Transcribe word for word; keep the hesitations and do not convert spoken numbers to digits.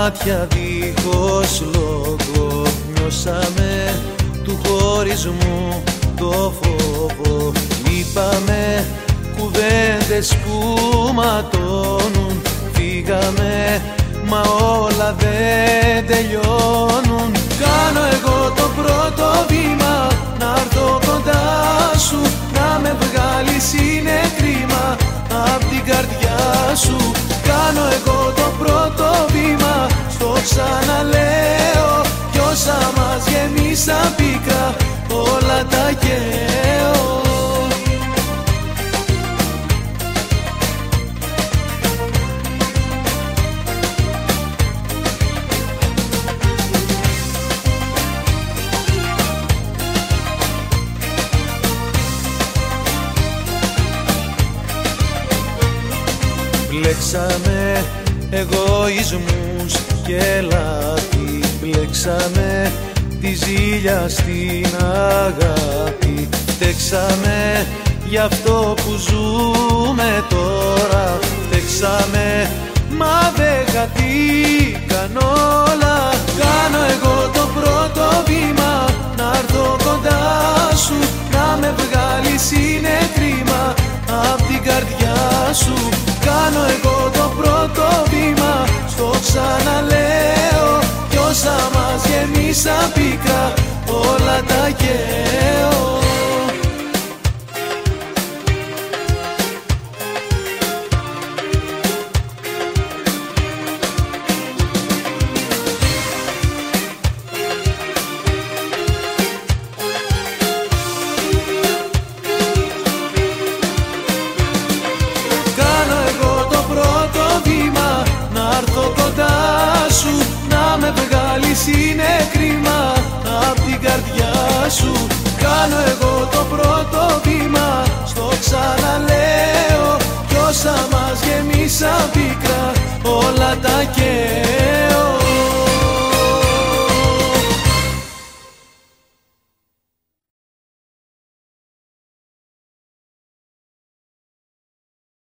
μάτια δίχως λόγο νιώσαμε του χωρισμού το φόβο. Είπαμε κουβέντες που ματώνουν, φύγαμε μα όλα δεν τελειώνουν. Κάνω εγώ το πρώτο βήμα, να'ρθω κοντά σου, να με βγάλεις είναι κρίμα απ' την καρδιά σου. Κάνω εγώ το πρώτο βήμα, στο ξαναλέω, κι όσα μας γεμίσαν πίκρα όλα τα καίω. Μπλέξαμε εγωισμούς και λάθη, μπλέξαμε τη ζήλια στην αγάπη. Φταίξαμε για αυτό που ζούμε τώρα, φταίξαμε μα δεν χαθήκαν όλα. Κάνω εγώ το πρώτο βήμα, να'ρθω κοντά σου, να με βγάλεις είναι κρίμα απ' την καρδιά σου. Κάνω εγώ το πρώτο βήμα, στο ξαναλέω, κι όσα μας γεμίσαν πίκρα όλα τα καίω. Είναι κρίμα απ' την καρδιά σου. Κάνω εγώ το πρώτο βήμα, στο ξαναλέω, κι όσα μας γεμίσαν πίκρα